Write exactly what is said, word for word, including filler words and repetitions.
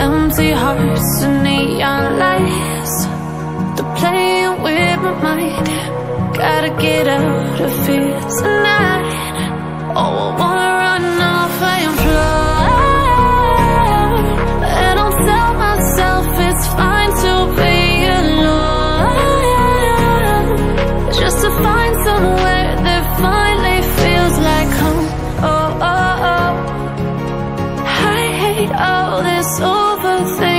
empty hearts and neon lights. They're playing with my mind. Gotta get out of here tonight. Oh, I wanna run off and fly, and I'll tell myself it's fine to be alone, just to find somewhere that finally feels like home. Oh, oh, oh. I hate all this overthinking.